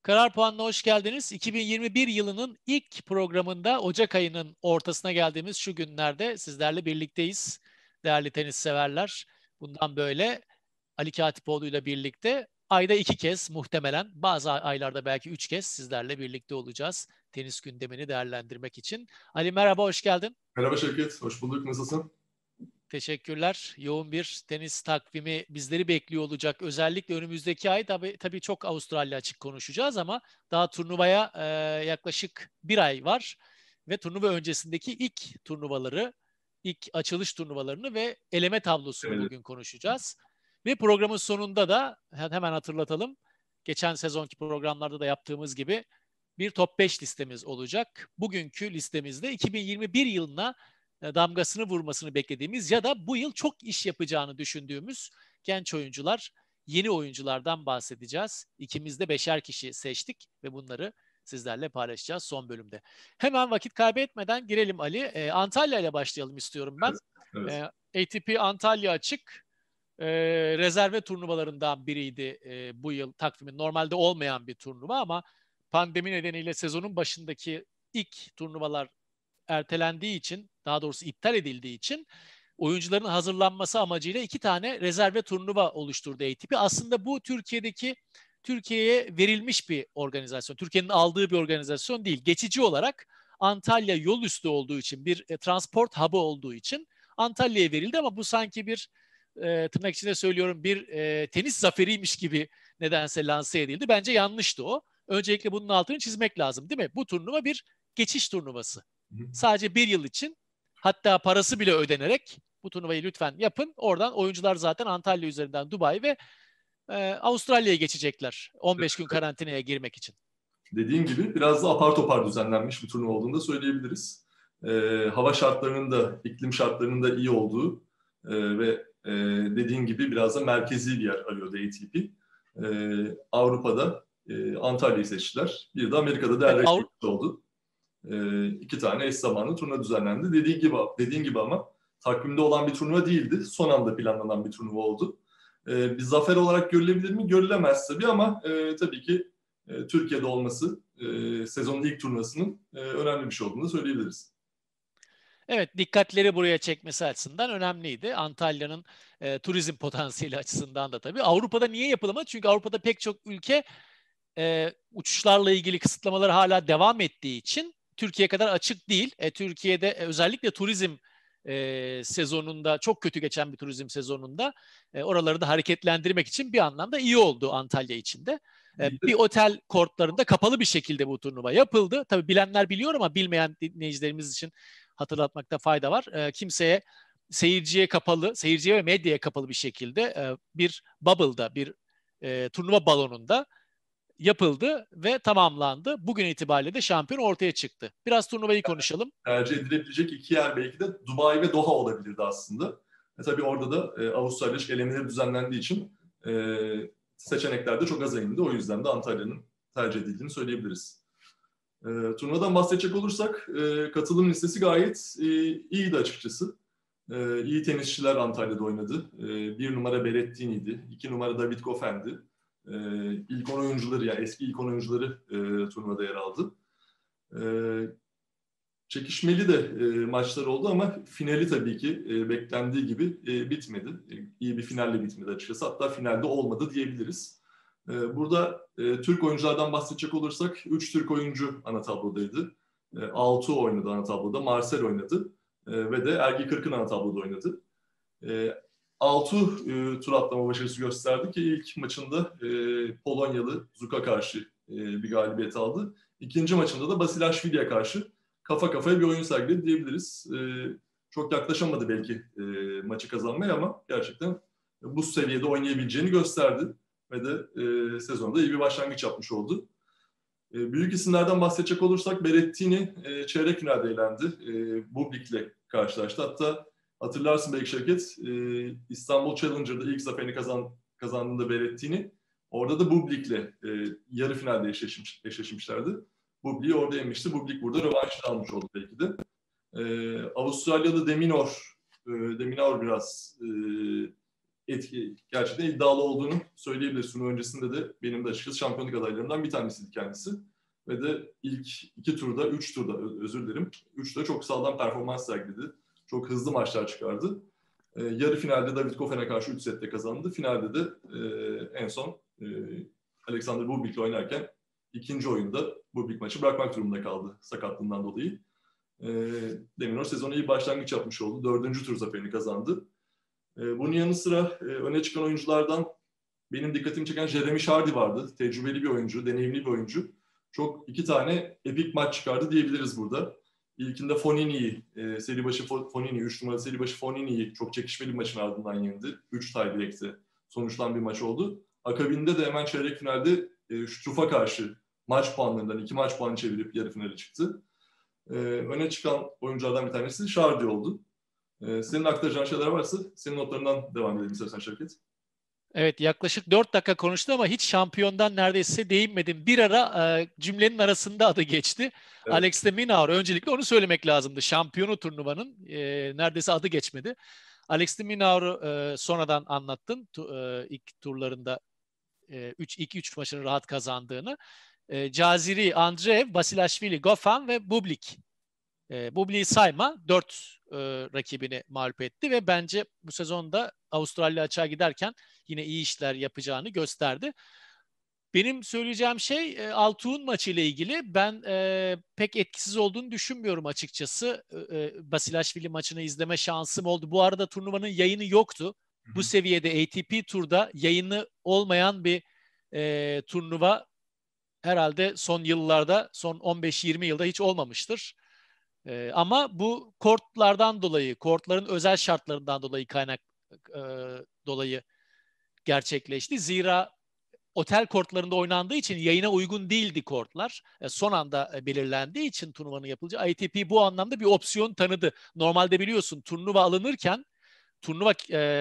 Karar Puanı'na hoş geldiniz. 2021 yılının ilk programında Ocak ayının ortasına geldiğimiz şu günlerde sizlerle birlikteyiz. Değerli tenis severler. Bundan böyle Ali Katipoğlu ile birlikte ayda 2 kez muhtemelen bazı aylarda belki 3 kez sizlerle birlikte olacağız. Tenis gündemini değerlendirmek için. Ali merhaba, hoş geldin. Merhaba Şevket, hoş bulduk. Nasılsın? Teşekkürler. Yoğun bir tenis takvimi bizleri bekliyor olacak. Özellikle önümüzdeki ay tabii çok Avustralya açık konuşacağız ama daha turnuvaya yaklaşık bir ay var. Ve turnuva öncesindeki ilk turnuvaları, ilk açılış turnuvalarını ve eleme tablosunu Evet. bugün konuşacağız. Ve programın sonunda da hemen hatırlatalım. Geçen sezonki programlarda da yaptığımız gibi bir top 5 listemiz olacak. Bugünkü listemizde 2021 yılına damgasını vurmasını beklediğimiz ya da bu yıl çok iş yapacağını düşündüğümüz genç oyuncular, yeni oyunculardan bahsedeceğiz. İkimiz de 5'er kişi seçtik ve bunları sizlerle paylaşacağız son bölümde. Hemen vakit kaybetmeden girelim Ali. Antalya ile başlayalım istiyorum ben. Evet. ATP Antalya Açık rezerve turnuvalarından biriydi bu yıl takvimin. Normalde olmayan bir turnuva ama pandemi nedeniyle sezonun başındaki ilk turnuvalar ertelendiği için, daha doğrusu iptal edildiği için oyuncuların hazırlanması amacıyla 2 tane rezerve turnuva oluşturdu ATP. Aslında bu Türkiye'ye verilmiş bir organizasyon. Türkiye'nin aldığı bir organizasyon değil. Geçici olarak Antalya yol üstü olduğu için, bir transport hub'ı olduğu için Antalya'ya verildi ama bu sanki bir tırnak içinde söylüyorum bir tenis zaferiymiş gibi nedense lanse edildi. Bence yanlıştı o. Öncelikle bunun altını çizmek lazım, değil mi? Bu turnuva bir geçiş turnuvası. Sadece bir yıl için, hatta parası bile ödenerek bu turnuvayı lütfen yapın. Oradan oyuncular zaten Antalya üzerinden Dubai ve Avustralya'ya geçecekler 15 gün karantinaya girmek için. Dediğin gibi biraz da apar topar düzenlenmiş bir turnuva olduğunu da söyleyebiliriz. Hava şartlarının da, iklim şartlarının da iyi olduğu ve dediğin gibi biraz da merkezi bir yer arıyordu ATP. Avrupa'da Antalya'yı seçtiler. Bir de Amerika'da değerli oldu. 2 tane eş zamanlı turnuva düzenlendi. Dediğin gibi ama takvimde olan bir turnuva değildi. Son anda planlanan bir turnuva oldu. Bir zafer olarak görülebilir mi? Görülemez tabii ama tabii ki Türkiye'de olması sezonun ilk turnuvasının önemli bir şey olduğunu söyleyebiliriz. Evet, dikkatleri buraya çekmesi açısından önemliydi. Antalya'nın turizm potansiyeli açısından da tabii. Avrupa'da niye yapılamadı? Çünkü Avrupa'da pek çok ülke uçuşlarla ilgili kısıtlamaları hala devam ettiği için Türkiye kadar açık değil. Türkiye'de özellikle turizm sezonunda, çok kötü geçen bir turizm sezonunda oraları da hareketlendirmek için bir anlamda iyi oldu Antalya için de. Bir otel kortlarında kapalı bir şekilde bu turnuva yapıldı. Tabii bilenler biliyor ama bilmeyen dinleyicilerimiz için hatırlatmakta fayda var. Kimseye, seyirciye ve medyaya kapalı bir şekilde bir bubble'da, bir turnuva balonunda yapıldı ve tamamlandı. Bugün itibariyle de şampiyon ortaya çıktı. Biraz turnuvayı konuşalım. Tercih edilebilecek 2 yer belki de Dubai ve Doha olabilirdi aslında. Tabii orada da Avustralya elemeleri düzenlendiği için seçenekler de çok az indi. O yüzden de Antalya'nın tercih edildiğini söyleyebiliriz. Turnuvadan bahsedecek olursak katılım listesi gayet iyiydi açıkçası. İyi tenisçiler Antalya'da oynadı. 1 numara Berrettini'ydi. 2 numara David Goffen'di. İlk 10 oyuncuları, yani eski ilk 10 oyuncuları turnuvada yer aldı. Çekişmeli de maçlar oldu ama finali tabii ki beklendiği gibi bitmedi. İyi bir finalle bitmedi açıkçası. Hatta finalde olmadı diyebiliriz. Burada Türk oyunculardan bahsedecek olursak 3 Türk oyuncu ana tablodaydı. Altuğ oynadı ana tabloda, Marcel oynadı ve de Ergi Kırkın ana tabloda oynadı. Altuğ tur atlama başarısı gösterdi ki ilk maçında Polonyalı Zuk'a karşı bir galibiyet aldı. İkinci maçında da Basilashvili'ye karşı kafa kafaya bir oyun sergiledi diyebiliriz. Çok yaklaşamadı belki maçı kazanmaya ama gerçekten bu seviyede oynayabileceğini gösterdi. Ve de sezonda iyi bir başlangıç yapmış oldu. Büyük isimlerden bahsedecek olursak Berrettini çeyrek finalde elendi. Bublik'le karşılaştı. Hatta hatırlarsın belki Şevket, İstanbul Challenger'da ilk zaferini kazandığında Berrettini, orada da Bublik'le yarı finalde eşleşmişlerdi. Bublik'i orada yenmişti. Bublik burada rövanşını almış oldu belki de. Avustralyalı Deminor biraz gerçekten iddialı olduğunu söyleyebiliriz. Turnuva öncesinde de benim de açıkçası şampiyonluk adaylarımdan bir tanesiydi kendisi. Ve de ilk 3 turda özür dilerim. 3'te çok sağlam performans sergiledi. Çok hızlı maçlar çıkardı. Yarı finalde David Goffin'e karşı 3 sette kazandı. Finalde de en son Alexander Bublik'le oynarken ikinci oyunda Bublik maçı bırakmak durumunda kaldı sakatlığından dolayı. De Minaur sezona iyi başlangıç yapmış oldu. 4. tur zaferini kazandı. Bunun yanı sıra öne çıkan oyunculardan benim dikkatimi çeken Jeremy Chardy vardı. Tecrübeli bir oyuncu, deneyimli bir oyuncu. Çok 2 tane epik maç çıkardı diyebiliriz burada. İlkinde Fognini'yi, seri başı Fognini, 3 numaralı seri başı Fognini'yi çok çekişmeli bir maçın ardından yendi. 3 tiebreak'te sonuçlanan bir maç oldu. Akabinde de hemen çeyrek finalde Struff'a karşı maç puanlarından 2 maç puanı çevirip yarı finale çıktı. Öne çıkan oyunculardan bir tanesi Chardy oldu. Senin aktaracağın şeyler varsa senin notlarından devam edelim istersen Şevket. Evet, yaklaşık 4 dakika konuştu ama hiç şampiyondan neredeyse değinmedim. Bir ara cümlenin arasında adı geçti. Evet. Alex de Minaur, öncelikle onu söylemek lazımdı. Şampiyonu turnuvanın neredeyse adı geçmedi. Alex de Minaur'u sonradan anlattın. İlk turlarında ilk 3 maçını rahat kazandığını. Caziri, Andreev, Basilashvili, Goffin ve Bublik. Bublik'i sayma 4 rakibini mağlup etti ve bence bu sezonda Avustralya açığa giderken yine iyi işler yapacağını gösterdi. Benim söyleyeceğim şey Altuğ'un maçı ile ilgili. Ben pek etkisiz olduğunu düşünmüyorum açıkçası. Basilashvili maçını izleme şansım oldu. Bu arada turnuvanın yayını yoktu. Bu seviyede ATP turda yayını olmayan bir turnuva herhalde son yıllarda, son 15-20 yılda hiç olmamıştır. Ama bu kortlardan dolayı, kortların özel şartlarından dolayı dolayı gerçekleşti. Zira otel kortlarında oynandığı için yayına uygun değildi kortlar. Son anda belirlendiği için turnuvanın yapılacağı ATP bu anlamda bir opsiyon tanıdı. Normalde biliyorsun turnuva alınırken turnuva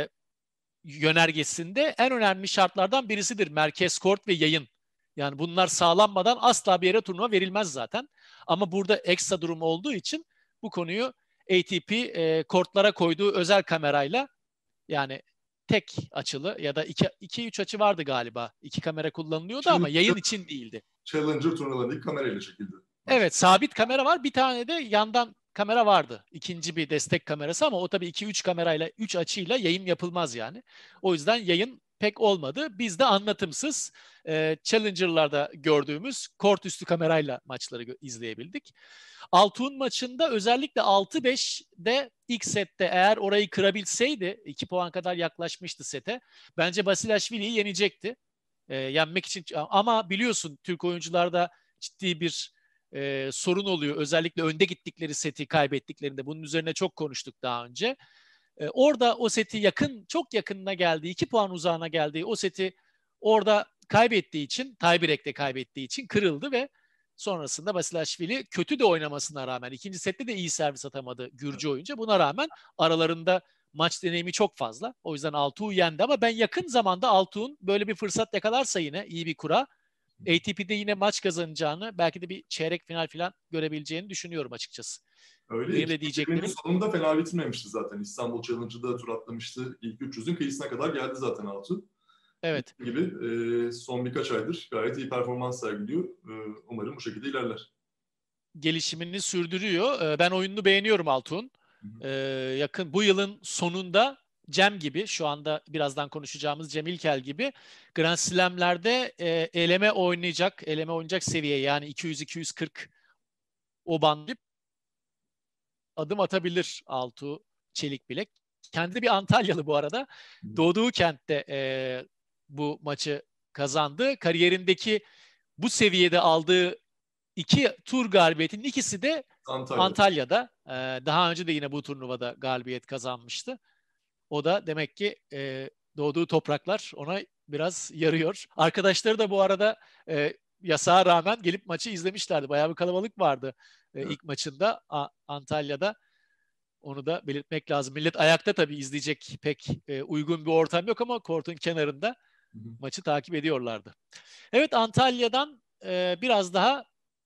yönergesinde en önemli şartlardan birisidir merkez kort ve yayın. Yani bunlar sağlanmadan asla bir yere turnuva verilmez zaten. Ama burada ekstra durum olduğu için bu konuyu ATP kortlara koyduğu özel kamerayla, yani tek açılı ya da 2-3 açı vardı galiba. 2 kamera kullanılıyordu ama yayın için değildi. Challenger turnuvalarındaki kamerayla çekildi. Evet, sabit kamera var. Bir tane de yandan kamera vardı. İkinci bir destek kamerası ama o tabii 2-3 kamerayla, 3 açıyla yayın yapılmaz yani. O yüzden yayın pek olmadı. Biz de anlatımsız Challenger'larda gördüğümüz kort üstü kamerayla maçları izleyebildik. Altuğ'un maçında özellikle 6-5'de ilk sette eğer orayı kırabilseydi 2 puan kadar yaklaşmıştı sete. Bence Basilashvili'yi yenecekti. Yenmek için ama biliyorsun Türk oyuncularda ciddi bir sorun oluyor. Özellikle önde gittikleri seti kaybettiklerinde. Bunun üzerine çok konuştuk daha önce. Orada o seti çok yakınına geldiği, 2 puan uzağına geldiği o seti orada kaybettiği için, tiebreak'te kaybettiği için kırıldı ve sonrasında Basilashvili kötü de oynamasına rağmen, ikinci sette de iyi servis atamadı Gürcü oyuncu. Buna rağmen aralarında maç deneyimi çok fazla. O yüzden Altuğ yendi ama ben yakın zamanda Altuğ'un böyle bir fırsat yakalarsa yine iyi bir kura, ATP'de yine maç kazanacağını, belki de bir çeyrek final falan görebileceğini düşünüyorum açıkçası. Öyle. Benim de diyeceklerim. Sonunda fena bitirmemişti zaten. İstanbul Challenger'da tur atlamıştı. İlk 300'ün kıyısına kadar geldi zaten Altuğ. Evet. Gibi son birkaç aydır gayet iyi performans sergiliyor. Umarım bu şekilde ilerler. Gelişimini sürdürüyor. Ben oyununu beğeniyorum Altuğ'un. Yakın bu yılın sonunda Cem gibi, şu anda birazdan konuşacağımız Cem İlkel gibi Grand Slam'lerde eleme oynayacak seviye, yani 200-240 o bandı adım atabilir Altuğ Çelikbilek. Kendi bir Antalyalı bu arada. Doğduğu kentte bu maçı kazandı. Kariyerindeki bu seviyede aldığı 2 tur galibiyetinin ikisi de Antalya'da. Daha önce de yine bu turnuvada galibiyet kazanmıştı. O da demek ki doğduğu topraklar ona biraz yarıyor. Arkadaşları da bu arada yasağa rağmen gelip maçı izlemişlerdi. Bayağı bir kalabalık vardı ilk maçında Antalya'da. Onu da belirtmek lazım. Millet ayakta tabii izleyecek pek uygun bir ortam yok ama kortun kenarında maçı takip ediyorlardı. Evet, Antalya'dan biraz daha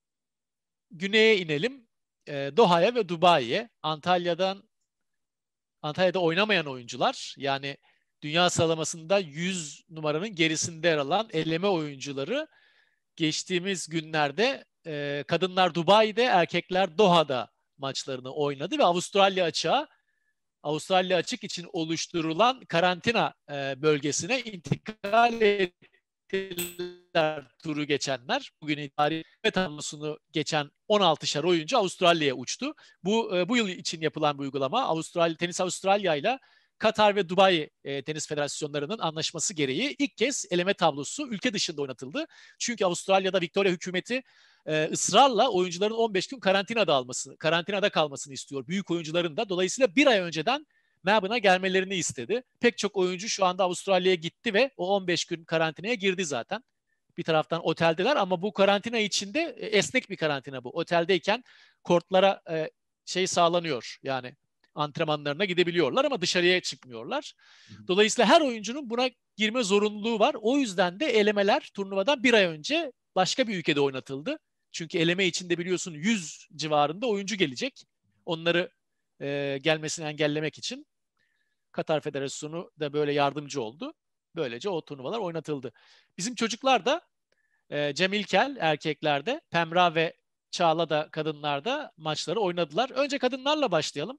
güneye inelim. Doha'ya ve Dubai'ye. Antalya'da oynamayan oyuncular, yani dünya sıralamasında 100 numaranın gerisinde yer alan eleme oyuncuları geçtiğimiz günlerde kadınlar Dubai'de, erkekler Doha'da maçlarını oynadı ve Avustralya açık için oluşturulan karantina bölgesine intikal ettiler turu geçenler. Bugün itibariyle tablosunu geçen 16'şar oyuncu Avustralya'ya uçtu. Bu yıl için yapılan bir uygulama. Tenis Avustralya ile Katar ve Dubai Tenis Federasyonlarının anlaşması gereği ilk kez eleme tablosu ülke dışında oynatıldı. Çünkü Avustralya'da Victoria hükümeti ısrarla oyuncuların 15 gün karantinada kalmasını istiyor. Büyük oyuncuların da. Dolayısıyla bir ay önceden Melbourne'a gelmelerini istedi. Pek çok oyuncu şu anda Avustralya'ya gitti ve o 15 gün karantinaya girdi zaten. Bir taraftan oteldeler ama bu karantina içinde esnek bir karantina bu. Oteldeyken kortlara sağlanıyor. Yani antrenmanlarına gidebiliyorlar ama dışarıya çıkmıyorlar. Dolayısıyla her oyuncunun buna girme zorunluluğu var. O yüzden de elemeler turnuvadan bir ay önce başka bir ülkede oynatıldı. Çünkü eleme içinde biliyorsun 100 civarında oyuncu gelecek. Onları gelmesini engellemek için Katar Federasyonu da böyle yardımcı oldu. Böylece o turnuvalar oynatıldı. Bizim çocuklar da Cem İlkel erkeklerde, Pemra ve Çağla da kadınlarda maçları oynadılar. Önce kadınlarla başlayalım.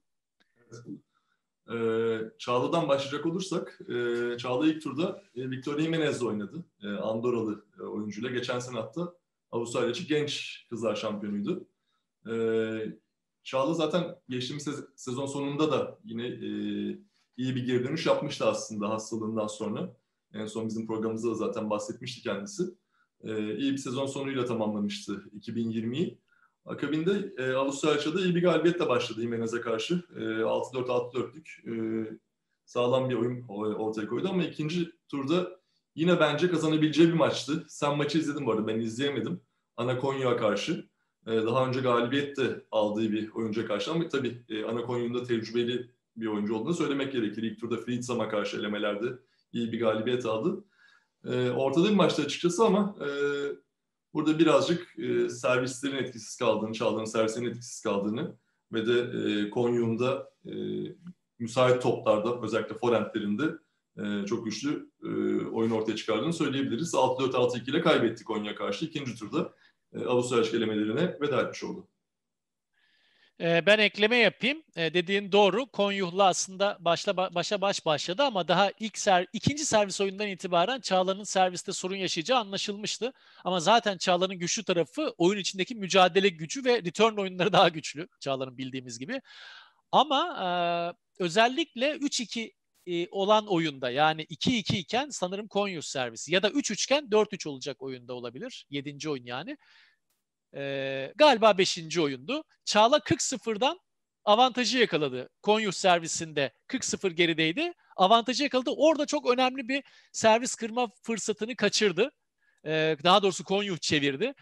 Çağla'dan başlayacak olursak, Çağla ilk turda Victoria Jimenez'le oynadı. Andorralı oyuncuyla. Geçen sene hatta Avustralya açık genç kızlar şampiyonuydu. Çağla zaten geçtiğimiz sezon sonunda da yine iyi bir geri dönüş yapmıştı aslında hastalığından sonra. En son bizim programımızda da zaten bahsetmişti kendisi. İyi bir sezon sonuyla tamamlamıştı 2020'yi. Akabinde Avustralya'da iyi bir galibiyetle başladı Jimenez'e karşı. 6-4-6-4'lük sağlam bir oyun ortaya koydu ama ikinci turda yine bence kazanabileceği bir maçtı. Sen maçı izledin bu arada, ben izleyemedim. Ana Konya'ya karşı. Daha önce galibiyet de aldığı bir oyuncuya karşı ama tabii Ana Konya'nın da tecrübeli bir oyuncu olduğunu söylemek gerekir. İlk turda Fritzam'a karşı elemelerde iyi bir galibiyet aldı. Ortada bir maçtı açıkçası ama burada birazcık servislerin etkisiz kaldığını, Çağla'nın servislerin etkisiz kaldığını ve de Konya'da müsait toplarda özellikle forehandlerinde çok güçlü oyun ortaya çıkardığını söyleyebiliriz. 6-4-6-2 ile kaybetti Konya karşı. İkinci turda Avustralya elemelerine veda etmiş oldu. Ben ekleme yapayım. Dediğin doğru. Konyuh'la aslında başa baş başladı ama daha ikinci servis oyundan itibaren Çağla'nın serviste sorun yaşayacağı anlaşılmıştı. Ama zaten Çağla'nın güçlü tarafı oyun içindeki mücadele gücü ve return oyunları daha güçlü. Çağla'nın bildiğimiz gibi. Ama özellikle 3-2 olan oyunda, yani 2-2 iken sanırım Konyuh servisi ya da 3-3 iken 4-3 olacak oyunda olabilir. 7. oyun yani. Galiba 5. oyundu. Çağla 40-0'dan avantajı yakaladı. Konyuh servisinde 40-0 gerideydi. Avantajı yakaladı. Orada çok önemli bir servis kırma fırsatını kaçırdı. Daha doğrusu Konyuh çevirdi.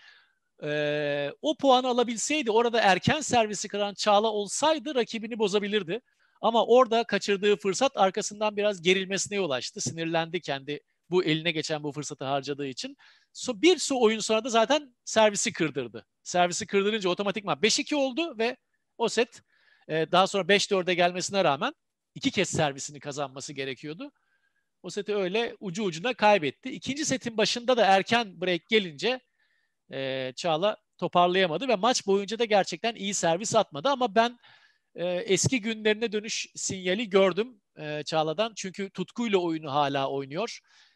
O puanı alabilseydi, orada erken servisi kıran Çağla olsaydı rakibini bozabilirdi. Ama orada kaçırdığı fırsat arkasından biraz gerilmesine yol açtı. Sinirlendi kendi bu eline geçen bu fırsatı harcadığı için. Bir oyun sonra da zaten servisi kırdırdı. Servisi kırdırınca otomatikman 5-2 oldu ve o set daha sonra 5-4'e gelmesine rağmen 2 kez servisini kazanması gerekiyordu. O seti öyle ucu ucuna kaybetti. İkinci setin başında da erken break gelince Çağla toparlayamadı ve maç boyunca da gerçekten iyi servis atmadı ama ben eski günlerine dönüş sinyali gördüm Çağla'dan. Çünkü tutkuyla oyunu hala oynuyor.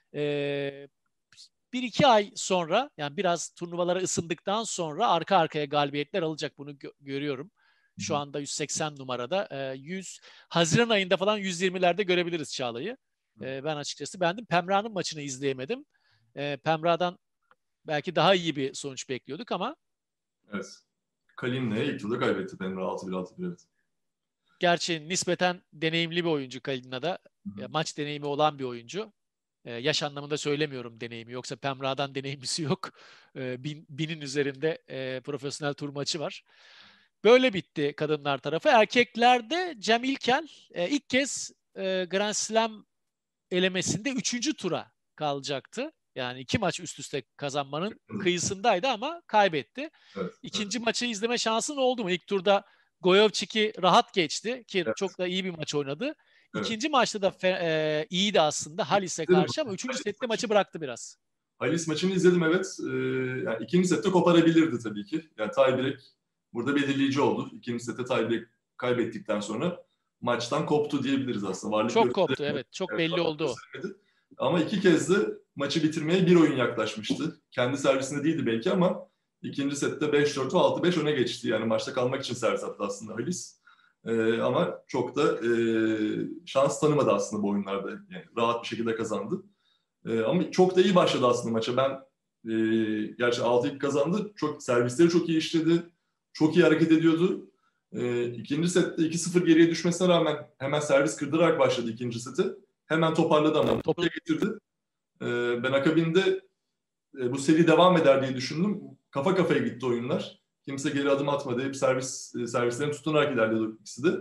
1-2 ay sonra, yani biraz turnuvalara ısındıktan sonra arka arkaya galibiyetler alacak, bunu görüyorum. Şu anda 180 numarada. 100 Haziran ayında falan 120'lerde görebiliriz Çağla'yı. Ben açıkçası beğendim. Pemra'nın maçını izleyemedim. Pemra'dan belki daha iyi bir sonuç bekliyorduk ama. Evet. Kalin'le ilk turda kaybetti Pemra 6-1-6-1. Evet. Gerçi nispeten deneyimli bir oyuncu Kalin'la da. Maç deneyimi olan bir oyuncu. Yaş anlamında söylemiyorum deneyimi. Yoksa Pemra'dan deneyimlisi yok. Binin üzerinde profesyonel tur maçı var. Böyle bitti kadınlar tarafı. Erkeklerde Cem İlkel ilk kez Grand Slam elemesinde 3. tura kalacaktı. Yani 2 maç üst üste kazanmanın kıyısındaydı ama kaybetti. Evet, İkinci maçı izleme şansın oldu mu? İlk turda Gojovcic'i rahat geçti ki çok da iyi bir maç oynadı. Evet. İkinci maçta da iyiydi aslında Halis'e karşı ama üçüncü sette maçı bıraktı biraz. Halis maçını izledim, evet. Yani ikinci sette koparabilirdi tabii ki. Yani tie-break burada belirleyici oldu. İkinci sette tie-break kaybettikten sonra maçtan koptu diyebiliriz aslında. Varlık Çok koptu, gösteremedi. evet. Çok Evet, belli varlık oldu o. gösteremedi. Ama iki kez de maçı bitirmeye bir oyun yaklaşmıştı. Kendi servisinde değildi belki ama ikinci sette 5-4 ve 6-5 öne geçti. Yani maçta kalmak için servis attı aslında Halis. Ama çok da şans tanımadı aslında bu oyunlarda. Yani rahat bir şekilde kazandı. Ama çok da iyi başladı aslında maça. Ben gerçi 6-2 kazandı. Çok servisleri çok iyi işledi. Çok iyi hareket ediyordu. İkinci sette 2-0 geriye düşmesine rağmen hemen servis kırdırarak başladı ikinci seti. Hemen toparladı ama topu getirdi. Ben akabinde bu seri devam eder diye düşündüm. Kafa kafaya gitti oyunlar. Kimse geri adım atmadı. Hep servislerini tutunarak ilerledi ikisi de.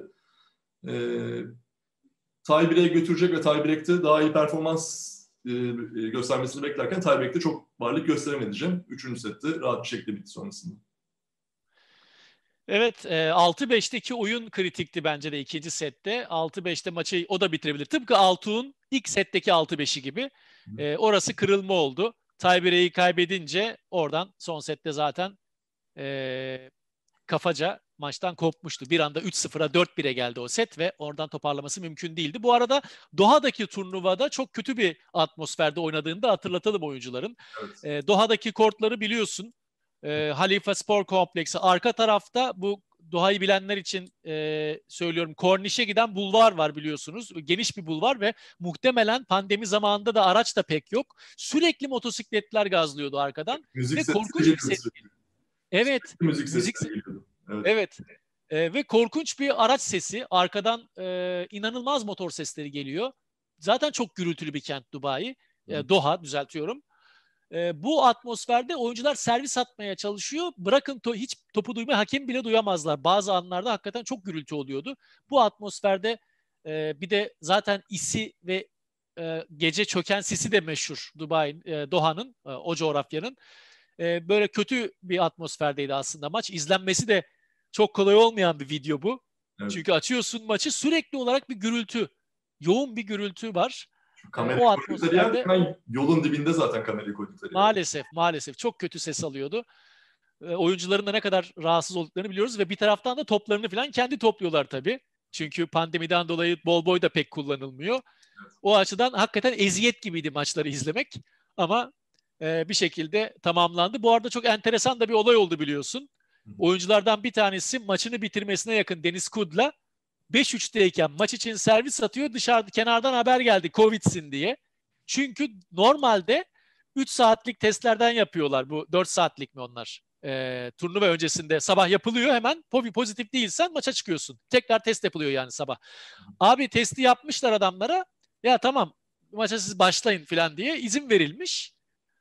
Tie-break'e götürecek ve tie-break'te daha iyi performans göstermesini beklerken tie-break'te çok varlık gösteremedi. Üçüncü sette rahat bir şekilde bitti sonrasında. Evet, 6-5'teki oyun kritikti bence de ikinci sette. 6-5'te maçı o da bitirebilir. Tıpkı Altuğ'un ilk setteki 6-5'i gibi. Orası kırılma oldu. Tiebreak'i kaybedince oradan son sette zaten kafaca maçtan kopmuştu. Bir anda 3-0'a 4-1'e geldi o set ve oradan toparlaması mümkün değildi. Bu arada Doha'daki turnuvada çok kötü bir atmosferde oynadığını da hatırlatalım oyuncuların. Evet. Doha'daki kortları biliyorsun. Halifa Spor Kompleksi. Arka tarafta bu Doha'yı bilenler için söylüyorum. Korniş'e giden bulvar var biliyorsunuz. Geniş bir bulvar ve muhtemelen pandemi zamanında da araç da pek yok. Sürekli motosikletler gazlıyordu arkadan Müzik ve sesleri korkunç bir geliyordu set. sürekli. Evet, Sürekli müzik müzik. sesleri geliyordu. Evet. Evet. Ve korkunç bir araç sesi. Arkadan inanılmaz motor sesleri geliyor. Zaten çok gürültülü bir kent Dubai. Doha düzeltiyorum. Bu atmosferde oyuncular servis atmaya çalışıyor. Bırakın hiç topu duymaya hakem bile duyamazlar. Bazı anlarda hakikaten çok gürültü oluyordu. Bu atmosferde bir de zaten isi ve gece çöken sisi de meşhur Dubai, Doha'nın, o coğrafyanın. Böyle kötü bir atmosferdeydi aslında maç. İzlenmesi de çok kolay olmayan bir video bu. Evet. Çünkü açıyorsun maçı sürekli olarak bir gürültü. Yoğun bir gürültü var. Kamerayı O koydukları yer atmosferde hemen yolun dibinde zaten kamerayı koydukları yer. maalesef çok kötü ses alıyordu. Oyuncuların da ne kadar rahatsız olduklarını biliyoruz ve bir taraftan da toplarını falan kendi topluyorlar tabii. Çünkü pandemiden dolayı bol boy da pek kullanılmıyor. Evet. O açıdan hakikaten eziyet gibiydi maçları izlemek. Ama bir şekilde tamamlandı. Bu arada çok enteresan da bir olay oldu biliyorsun. Oyunculardan bir tanesi maçını bitirmesine yakın Deniz Kudla 5-3'teyken maç için servis atıyor. Dışarıda kenardan haber geldi Covid'sin diye. Çünkü normalde 3 saatlik testlerden yapıyorlar. Bu 4 saatlik mi onlar? Turnuva öncesinde sabah yapılıyor hemen. Pozitif değilsen maça çıkıyorsun. Tekrar test yapılıyor yani sabah. Abi testi yapmışlar adamlara. Ya tamam maça siz başlayın falan diye izin verilmiş.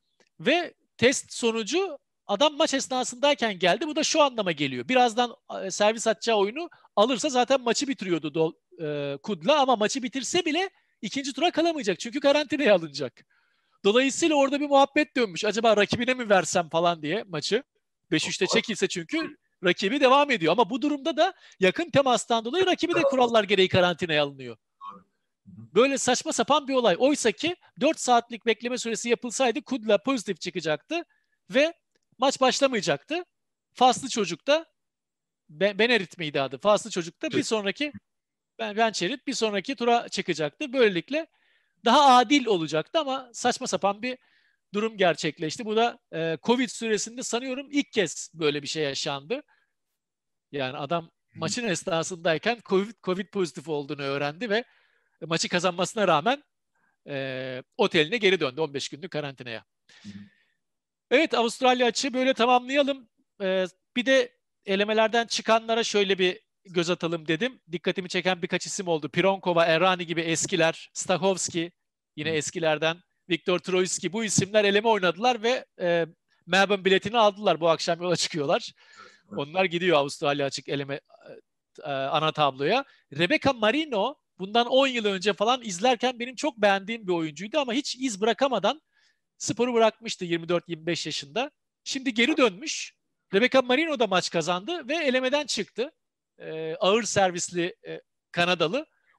Ve test sonucu adam maç esnasındayken geldi. Bu da şu anlama geliyor. Birazdan servis atacağı oyunu alırsa zaten maçı bitiriyordu Kudla ama maçı bitirse bile ikinci tura kalamayacak. Çünkü karantinaya alınacak. Dolayısıyla orada bir muhabbet dönmüş. Acaba rakibine mi versem falan diye maçı. 5-3'te çekilse çünkü rakibi devam ediyor. Ama bu durumda da yakın temastan dolayı rakibi de kurallar gereği karantinaya alınıyor. Böyle saçma sapan bir olay. Oysa ki 4 saatlik bekleme süresi yapılsaydı Kudla pozitif çıkacaktı ve maç başlamayacaktı. Faslı çocuk da Benerit miydi adı? Faslı çocuk da bir sonraki Bençerit bir sonraki tura çıkacaktı. Böylelikle daha adil olacaktı ama saçma sapan bir durum gerçekleşti. Bu da Covid süresinde sanıyorum ilk kez böyle bir şey yaşandı. Yani adam maçın esnasındayken Covid pozitif olduğunu öğrendi ve maçı kazanmasına rağmen oteline geri döndü 15 günlük karantinaya. Evet, Avustralya açığı böyle tamamlayalım. Bir de elemelerden çıkanlara şöyle bir göz atalım dedim. Dikkatimi çeken birkaç isim oldu. Pironkova, Errani gibi eskiler, Stahovski yine eskilerden, Viktor Troicki bu isimler eleme oynadılar ve Melbourne biletini aldılar. Bu akşam yola çıkıyorlar. Onlar gidiyor Avustralya açık eleme ana tabloya. Rebecca Marino bundan 10 yıl önce falan izlerken benim çok beğendiğim bir oyuncuydu ama hiç iz bırakamadan sporu bırakmıştı 24-25 yaşında. Şimdi geri dönmüş. Rebecca Marino da maç kazandı ve elemeden çıktı. Ağır servisli Kanadalı.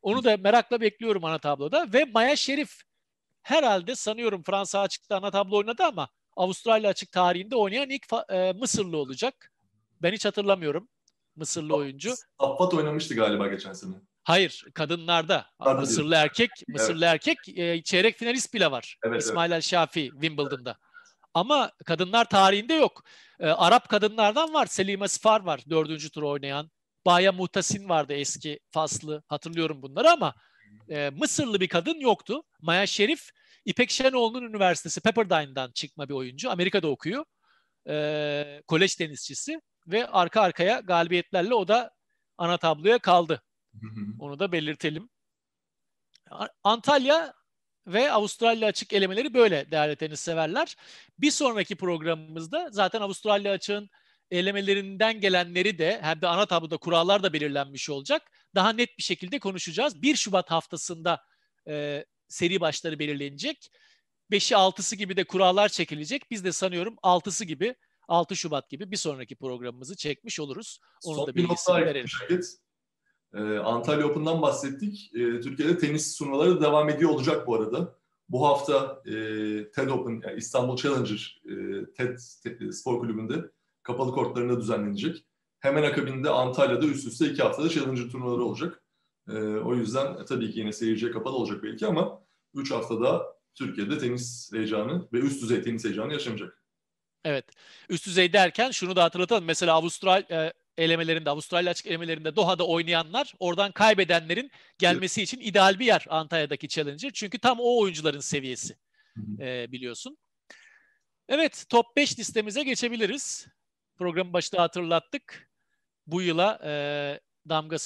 Onu da merakla bekliyorum ana tabloda. Ve Maya Şerif herhalde sanıyorum Fransa açıkta ana tablo oynadı ama Avustralya açık tarihinde oynayan ilk Mısırlı olacak. Ben hiç hatırlamıyorum Mısırlı oyuncu. Saffat oynamıştı galiba geçen sene. Hayır, kadınlarda Kadınlarda Mısırlı diyorsun. erkek, Evet, Mısırlı erkek çeyrek finalist bile var. evet, evet. İsmail El Şafi Wimbledon'da. Ama kadınlar tarihinde yok. Arap kadınlardan var. Selima Sfar var 4. tur oynayan. Baya Muhtasin vardı eski Faslı. Hatırlıyorum bunları ama Mısırlı bir kadın yoktu. Maya Şerif, İpek Şenoğlu'nun üniversitesi Pepperdine'dan çıkma bir oyuncu. Amerika'da okuyor. Kolej tenisçisi ve arka arkaya galibiyetlerle o da ana tabloya kaldı. Onu da belirtelim. Antalya ve Avustralya açık elemeleri böyle değerli tenis severler. Bir sonraki programımızda zaten Avustralya açığın elemelerinden gelenleri de hem de ana tabloda kurallar da belirlenmiş olacak. Daha net bir şekilde konuşacağız. 1 Şubat haftasında seri başları belirlenecek. 5'i 6'sı gibi de kurallar çekilecek. Biz de sanıyorum 6'sı gibi 6 Şubat gibi bir sonraki programımızı çekmiş oluruz. Onun Son da bir not bilgisini daha verelim. Şevket. Antalya Open'dan bahsettik. Türkiye'de tenis turnuvaları devam ediyor olacak bu arada. Bu hafta TED Open, yani İstanbul Challenger TED Spor Kulübü'nde kapalı kortlarında düzenlenecek. Hemen akabinde Antalya'da üst üste 2 haftada Challenger turnuvaları olacak. O yüzden tabii ki yine seyirciye kapalı olacak belki ama 3 haftada Türkiye'de tenis heyecanı ve üst düzey tenis heyecanı yaşanacak. Evet. Üst düzey derken şunu da hatırlatalım. Mesela Avustralya açık elemelerinde Doha'da oynayanlar oradan kaybedenlerin gelmesi için ideal bir yer Antalya'daki Challenger. Çünkü tam o oyuncuların seviyesi biliyorsun. Evet, top 5 listemize geçebiliriz. Programın başında hatırlattık. Bu yıla damga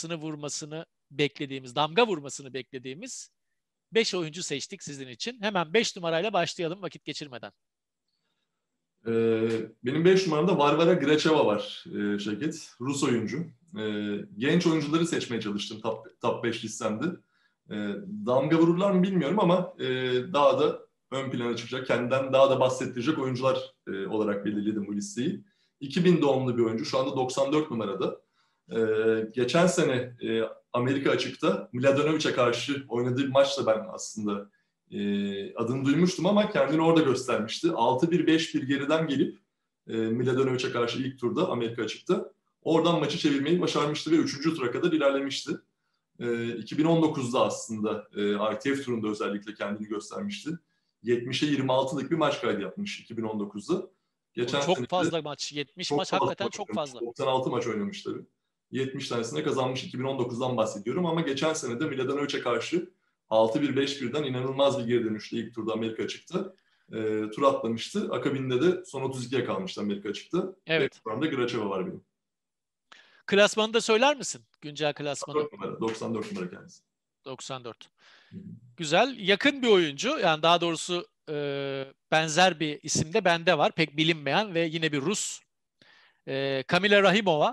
vurmasını beklediğimiz 5 oyuncu seçtik sizin için. Hemen 5 numarayla başlayalım vakit geçirmeden. Benim 5 numaramda Varvara Gracheva var Şevket. Rus oyuncu. Genç oyuncuları seçmeye çalıştım top 5 listemde. Damga vururlar mı bilmiyorum ama daha da ön plana çıkacak, kendinden daha da bahsettirecek oyuncular olarak belirledim bu listeyi. 2000 doğumlu bir oyuncu. Şu anda 94 numarada. Geçen sene Amerika açıkta Mladenovic'e karşı oynadığı bir maçta ben aslında adını duymuştum ama kendini orada göstermişti. 6-1, 5-1 geriden gelip Mladenovic'e karşı ilk turda Amerika açıkta oradan maçı çevirmeyi başarmıştı ve 3. tura kadar ilerlemişti. 2019'da aslında ITF turunda özellikle kendini göstermişti. 70'e 26'lık bir maç kaydı yapmış 2019'da. Geçen çok fazla maç. 70 maç hakikaten çok fazla. 96 maç oynamış tabii. 70 tanesine kazanmış, 2019'dan bahsediyorum ama geçen sene de Mladenovic'e karşı 6-1-5-1'den inanılmaz bir geri dönüşle ilk turda Amerika açıkta tur atlamıştı. Akabinde de son 32'ye kalmıştı Amerika açıkta. Evet. Ve Gracheva var benim. Klasmanı da söyler misin? Güncel klasmanı. 94 numara kendisi. 94. Güzel. Yakın bir oyuncu. Yani daha doğrusu benzer bir isim de bende var. Pek bilinmeyen ve yine bir Rus. Kamila Rahimova.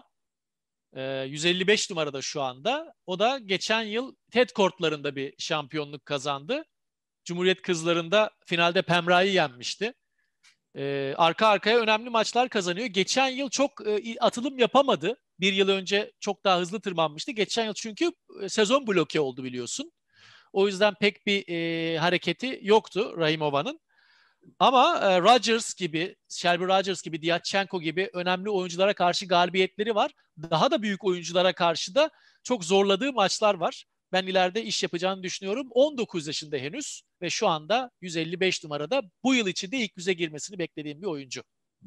155 numarada şu anda. O da geçen yıl TED kortlarında bir şampiyonluk kazandı. Cumhuriyet Kızları'nda finalde Pemra'yı yenmişti. Arka arkaya önemli maçlar kazanıyor. Geçen yıl çok atılım yapamadı. Bir yıl önce çok daha hızlı tırmanmıştı. Geçen yıl çünkü sezon bloke oldu biliyorsun. O yüzden pek bir hareketi yoktu Rahimova'nın. Ama Shelby Rogers gibi, Diatchenko gibi önemli oyunculara karşı galibiyetleri var. Daha da büyük oyunculara karşı da çok zorladığı maçlar var. Ben ileride iş yapacağını düşünüyorum. 19 yaşında henüz ve şu anda 155 numarada. Bu yıl içinde ilk 100'e girmesini beklediğim bir oyuncu.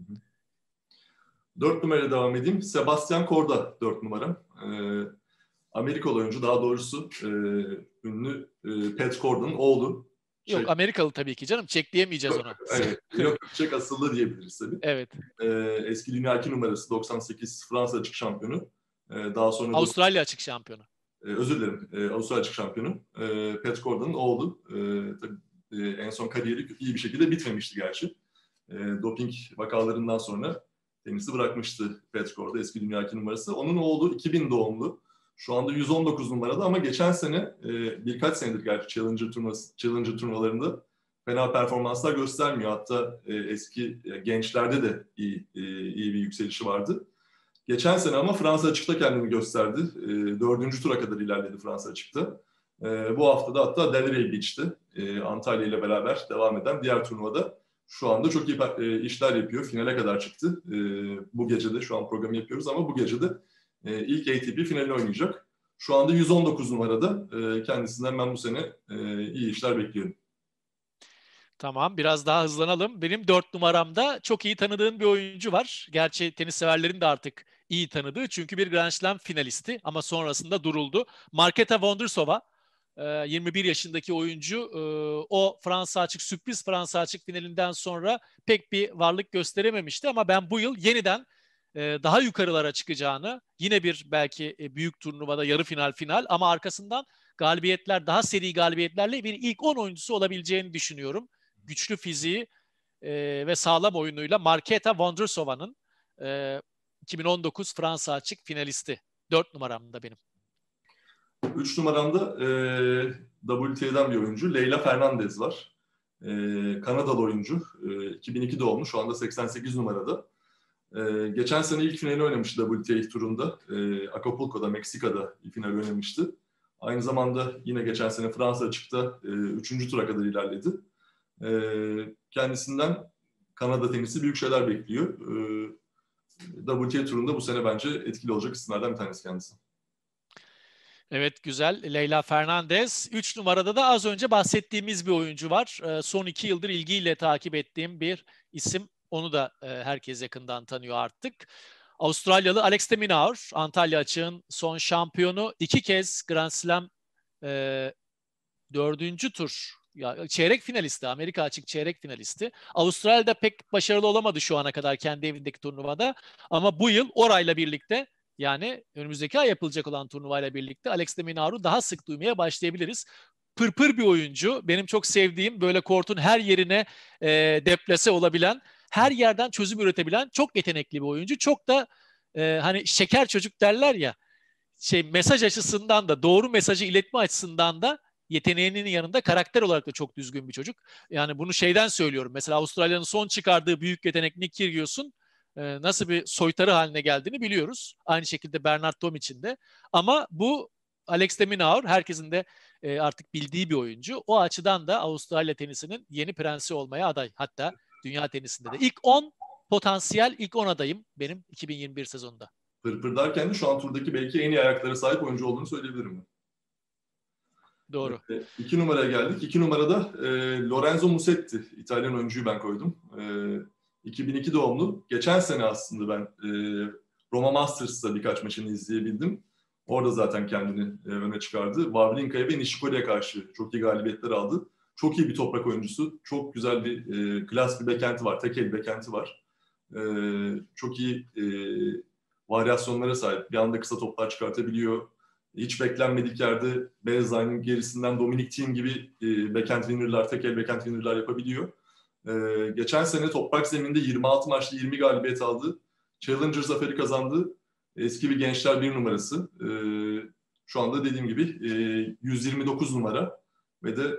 4 numarayla devam edeyim. Sebastian Korda 4 numaram. Amerikalı oyuncu, daha doğrusu ünlü Pat Corda'nın oğlu. Yok, Amerikalı tabii ki canım. Çek diyemeyeceğiz ona. Yok, Çek asıllı diyebiliriz tabii. Evet. Eski dünya 2 numarası 98 Fransa açık şampiyonu. Daha sonra Avustralya açık şampiyonu. Özür dilerim. Avustralya açık şampiyonu. Pat Corda'nın oğlu. Tabii, en son kariyeri iyi bir şekilde bitmemişti gerçi. Doping vakalarından sonra tenisi bırakmıştı Pat Corda, eski dünya 2 numarası. Onun oğlu 2000 doğumlu. Şu anda 119 numarada ama geçen sene birkaç senedir gerçi Challenger turnuvalarında fena performanslar göstermiyor. Hatta eski gençlerde de iyi bir yükselişi vardı. Geçen sene ama Fransa açıkta kendini gösterdi. 4. tura kadar ilerledi Fransa açıkta. Bu hafta da hatta Delray Beach'te Antalya ile beraber devam eden diğer turnuvada şu anda çok iyi işler yapıyor. Finale kadar çıktı. Bu gece de şu an programı yapıyoruz ama bu gece de ilk ATP finalini oynayacak. Şu anda 119 numarada. Kendisinden ben bu sene iyi işler bekliyorum. Tamam, biraz daha hızlanalım. Benim 4 numaramda çok iyi tanıdığın bir oyuncu var. Gerçi tenis severlerin de artık iyi tanıdığı. Çünkü bir Grand Slam finalisti ama sonrasında duruldu. Marketa Vondrousova, 21 yaşındaki oyuncu. O Fransa Açık, sürpriz Fransa Açık finalinden sonra pek bir varlık gösterememişti. Ama ben bu yıl yeniden daha yukarılara çıkacağını, yine bir belki büyük turnuvada yarı final final ama arkasından galibiyetler, daha seri galibiyetlerle bir ilk 10 oyuncusu olabileceğini düşünüyorum. Güçlü fiziği ve sağlam oyunuyla Marketa Vondrousova'nın 2019 Fransa Açık finalisti. 4 numaramda benim. 3 numaramda WTA'dan bir oyuncu Leyla Fernandez var. Kanadalı oyuncu. 2002 doğumlu. Şu anda 88 numarada. Geçen sene ilk finali oynamıştı WTA turunda. Acapulco'da, Meksika'da ilk final oynamıştı. Aynı zamanda yine geçen sene Fransa Açık'ta 3. tura kadar ilerledi. Kendisinden Kanada tenisi büyük şeyler bekliyor. WTA turunda bu sene bence etkili olacak isimlerden bir tanesi kendisi. Evet, güzel. Leyla Fernandez. 3 numarada da az önce bahsettiğimiz bir oyuncu var. Son 2 yıldır ilgiyle takip ettiğim bir isim. Onu da herkes yakından tanıyor artık. Avustralyalı Alex de Minaur, Antalya Açık'ın son şampiyonu. 2 kez Grand Slam 4. tur, ya çeyrek finalisti, Amerika Açık çeyrek finalisti. Avustralya'da pek başarılı olamadı şu ana kadar kendi evindeki turnuvada. Ama bu yıl orayla birlikte, yani önümüzdeki ay yapılacak olan turnuvayla birlikte Alex de Minaur'u daha sık duymaya başlayabiliriz. Pırpır bir oyuncu. Benim çok sevdiğim, böyle kortun her yerine deplase olabilen, her yerden çözüm üretebilen çok yetenekli bir oyuncu. Çok da hani şeker çocuk derler ya, mesaj açısından da, doğru mesajı iletme açısından da yeteneğinin yanında karakter olarak da çok düzgün bir çocuk. Yani bunu şeyden söylüyorum. Mesela Avustralya'nın son çıkardığı büyük yetenek Nick Kyrgios'un nasıl bir soytarı haline geldiğini biliyoruz. Aynı şekilde Bernard Tomic'in de. Ama bu Alex de Minaur herkesin de artık bildiği bir oyuncu. O açıdan da Avustralya tenisinin yeni prensi olmaya aday. Hatta dünya tenisinde de. İlk 10 potansiyel ilk 10 adayım benim 2021 sezonunda. Pırpır derken de şu an turdaki belki en iyi ayaklara sahip oyuncu olduğunu söyleyebilirim. Doğru. 2 numaraya geldik. 2 numarada Lorenzo Musetti. İtalyan oyuncuyu ben koydum. 2002 doğumlu. Geçen sene aslında ben Roma Masters'ta birkaç maçını izleyebildim. Orada zaten kendini öne çıkardı. Wawrinka'ya ve Nishikori'ye karşı çok iyi galibiyetler aldı. Çok iyi bir toprak oyuncusu. Çok güzel bir klas bir backhand'i var. Tek el backhand'i var. Çok iyi varyasyonlara sahip. Bir anda kısa toplar çıkartabiliyor. Hiç beklenmedik yerde Baseline gerisinden Dominic Thiem gibi backhand winner'lar, tek el backhand winner'lar yapabiliyor. Geçen sene toprak zeminde 26 maçta 20 galibiyet aldı. Challenger zaferi kazandı. Eski bir gençler bir numarası. Şu anda dediğim gibi 129 numara ve de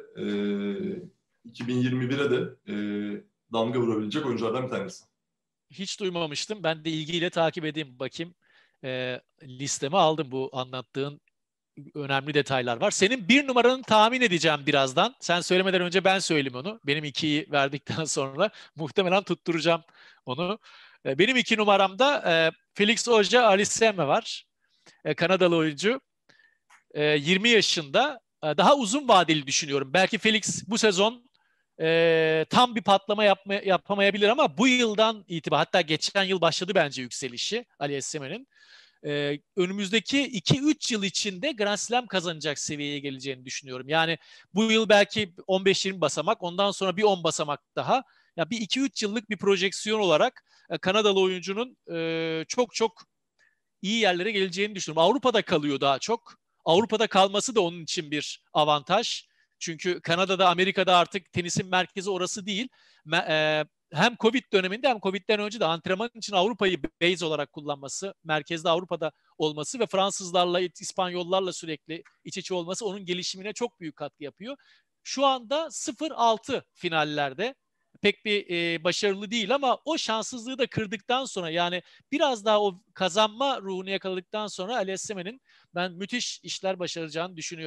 2021'e de damga vurabilecek oyunculardan bir tanesi. Hiç duymamıştım. Ben de ilgiyle takip edeyim, bakayım. Listeme aldım, bu anlattığın önemli detaylar var. Senin 1 numaranı tahmin edeceğim birazdan. Sen söylemeden önce ben söyleyeyim onu. Benim 2'yi verdikten sonra muhtemelen tutturacağım onu. Benim 2 numaramda Felix Auger-Aliassime var. Kanadalı oyuncu. 20 yaşında. Daha uzun vadeli düşünüyorum. Belki Felix bu sezon tam bir patlama yapamayabilir ama bu yıldan itibaren, hatta geçen yıl başladı bence yükselişi Aliassime'nin. Önümüzdeki 2-3 yıl içinde Grand Slam kazanacak seviyeye geleceğini düşünüyorum. Yani bu yıl belki 15-20 basamak, ondan sonra bir 10 basamak daha. Ya bir 2-3 yıllık bir projeksiyon olarak Kanadalı oyuncunun çok çok iyi yerlere geleceğini düşünüyorum. Avrupa'da kalıyor daha çok. Avrupa'da kalması da onun için bir avantaj. Çünkü Kanada'da, Amerika'da artık tenisin merkezi orası değil. Hem Covid döneminde hem Covid'den önce de antrenman için Avrupa'yı base olarak kullanması, merkezde Avrupa'da olması ve Fransızlarla, İspanyollarla sürekli iç içe olması onun gelişimine çok büyük katkı yapıyor. Şu anda 0-6 finallerde. Pek bir başarılı değil ama o şanssızlığı da kırdıktan sonra, yani biraz daha o kazanma ruhunu yakaladıktan sonra Aliassime'nin ben müthiş işler başaracağını düşünüyorum.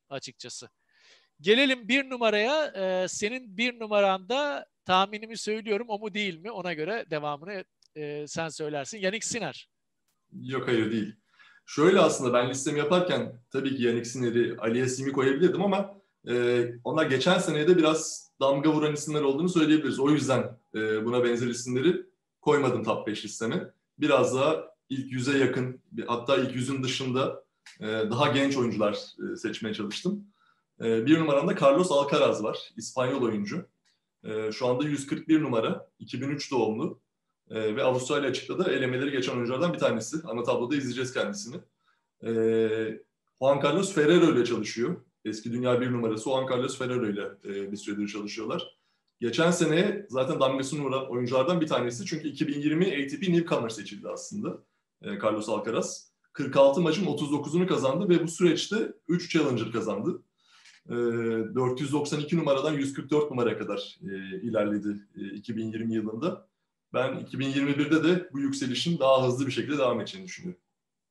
açıkçası. Gelelim bir numaraya. Senin bir numaranda tahminimi söylüyorum. O mu değil mi? Ona göre devamını sen söylersin. Yannick Sinner. Yok, hayır değil. Şöyle, aslında ben listemi yaparken tabii ki Yannick Sinner'i, Ali Esimi koyabilirdim ama onlar geçen seneye de biraz damga vuran isimler olduğunu söyleyebiliriz. O yüzden buna benzer isimleri koymadım top 5 listeme. Biraz daha ilk 100'e yakın, hatta ilk 100'ün dışında daha genç oyuncular seçmeye çalıştım. Bir numaramda Carlos Alcaraz var, İspanyol oyuncu. Şu anda 141 numara, 2003 doğumlu. Ve Avustralya açıkta da elemeleri geçen oyunculardan bir tanesi. Ana tabloda izleyeceğiz kendisini. Juan Carlos Ferrero ile çalışıyor. Eski dünya bir numarası Juan Carlos Ferrero ile bir süredir çalışıyorlar. Geçen sene zaten damgasını vuran oyunculardan bir tanesi. Çünkü 2020 ATP Newcomer seçildi aslında Carlos Alcaraz. 46 maçın 39'unu kazandı ve bu süreçte 3 Challenger kazandı. 492 numaradan 144 numaraya kadar ilerledi 2020 yılında. Ben 2021'de de bu yükselişin daha hızlı bir şekilde devam edeceğini düşünüyorum.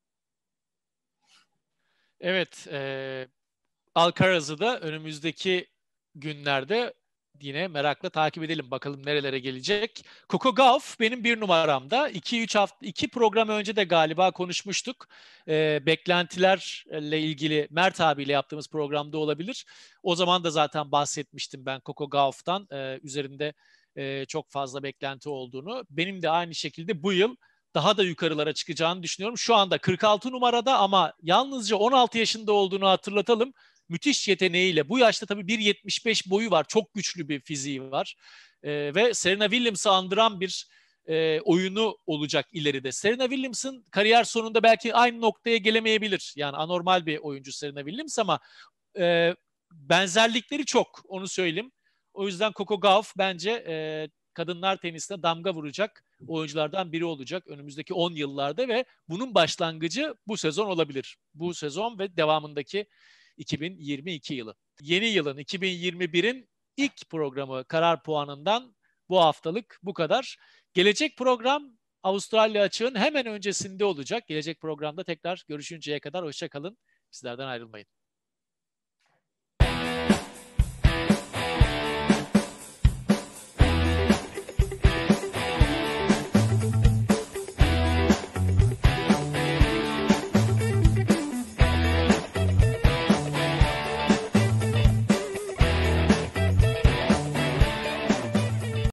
Evet, Alcaraz'ı da önümüzdeki günlerde yine merakla takip edelim. Bakalım nerelere gelecek. Coco Gauff benim bir numaramda. 2 program önce de galiba konuşmuştuk. Beklentilerle ilgili Mert abiyle yaptığımız programda olabilir. O zaman da zaten bahsetmiştim ben Coco Gauff'tan. Üzerinde çok fazla beklenti olduğunu. Benim de aynı şekilde bu yıl daha da yukarılara çıkacağını düşünüyorum. Şu anda 46 numarada ama yalnızca 16 yaşında olduğunu hatırlatalım. Müthiş yeteneğiyle. Bu yaşta tabii 1.75 boyu var. Çok güçlü bir fiziği var. Ve Serena Williams'ı andıran bir oyunu olacak ileride. Serena Williams'ın kariyer sonunda belki aynı noktaya gelemeyebilir. Yani anormal bir oyuncu Serena Williams ama benzerlikleri çok. Onu söyleyeyim. O yüzden Coco Gauff bence kadınlar tenisine damga vuracak oyunculardan biri olacak önümüzdeki 10 yıllarda ve bunun başlangıcı bu sezon olabilir. Bu sezon ve devamındaki 2022 yılı. Yeni yılın 2021'in ilk programı Karar Puanı'ndan bu haftalık bu kadar. Gelecek program Avustralya Açık'ın hemen öncesinde olacak. Gelecek programda tekrar görüşünceye kadar hoşça kalın. Bizlerden ayrılmayın.